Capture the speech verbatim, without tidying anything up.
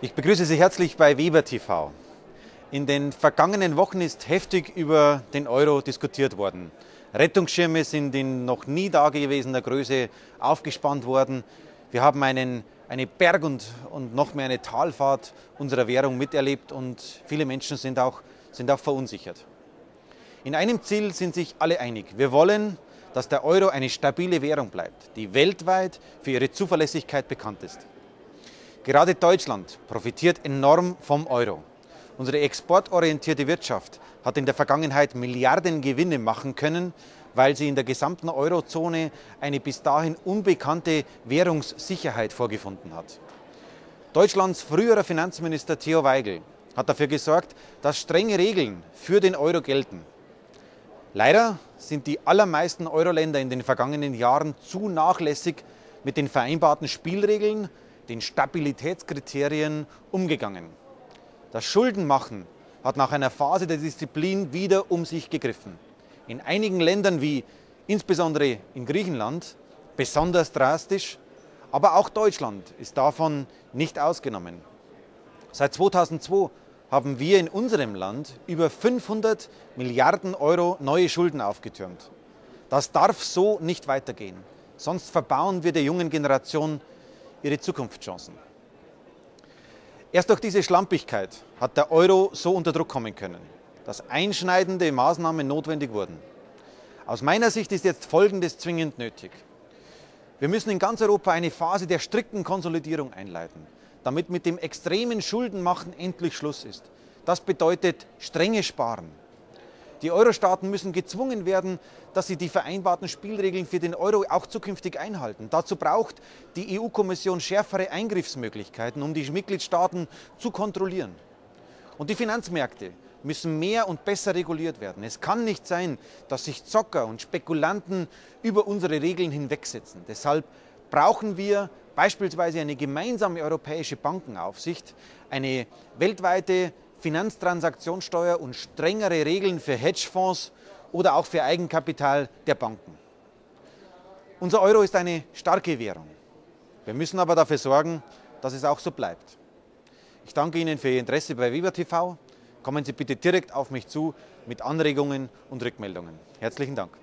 Ich begrüße Sie herzlich bei Weber T V. In den vergangenen Wochen ist heftig über den Euro diskutiert worden. Rettungsschirme sind in noch nie dagewesener Größe aufgespannt worden. Wir haben einen, eine Berg- und, und noch mehr eine Talfahrt unserer Währung miterlebt und viele Menschen sind auch, sind auch verunsichert. In einem Ziel sind sich alle einig. Wir wollen, dass der Euro eine stabile Währung bleibt, die weltweit für ihre Zuverlässigkeit bekannt ist. Gerade Deutschland profitiert enorm vom Euro. Unsere exportorientierte Wirtschaft hat in der Vergangenheit Milliarden Gewinne machen können, weil sie in der gesamten Eurozone eine bis dahin unbekannte Währungssicherheit vorgefunden hat. Deutschlands früherer Finanzminister Theo Waigel hat dafür gesorgt, dass strenge Regeln für den Euro gelten. Leider sind die allermeisten Euro-Länder in den vergangenen Jahren zu nachlässig mit den vereinbarten Spielregeln, den Stabilitätskriterien umgegangen. Das Schuldenmachen hat nach einer Phase der Disziplin wieder um sich gegriffen. In einigen Ländern, wie insbesondere in Griechenland, besonders drastisch, aber auch Deutschland ist davon nicht ausgenommen. Seit zweitausendzwei haben wir in unserem Land über fünfhundert Milliarden Euro neue Schulden aufgetürmt. Das darf so nicht weitergehen, sonst verbauen wir der jungen Generation ihre Zukunftschancen. Erst durch diese Schlampigkeit hat der Euro so unter Druck kommen können, dass einschneidende Maßnahmen notwendig wurden. Aus meiner Sicht ist jetzt Folgendes zwingend nötig. Wir müssen in ganz Europa eine Phase der strikten Konsolidierung einleiten, damit mit dem extremen Schuldenmachen endlich Schluss ist. Das bedeutet strenge Sparen. Die Euro-Staaten müssen gezwungen werden, dass sie die vereinbarten Spielregeln für den Euro auch zukünftig einhalten. Dazu braucht die E U-Kommission schärfere Eingriffsmöglichkeiten, um die Mitgliedstaaten zu kontrollieren. Und die Finanzmärkte müssen mehr und besser reguliert werden. Es kann nicht sein, dass sich Zocker und Spekulanten über unsere Regeln hinwegsetzen. Deshalb brauchen wir beispielsweise eine gemeinsame europäische Bankenaufsicht, eine weltweite Finanztransaktionssteuer und strengere Regeln für Hedgefonds oder auch für Eigenkapital der Banken. Unser Euro ist eine starke Währung. Wir müssen aber dafür sorgen, dass es auch so bleibt. Ich danke Ihnen für Ihr Interesse bei Weber T V. Kommen Sie bitte direkt auf mich zu mit Anregungen und Rückmeldungen. Herzlichen Dank.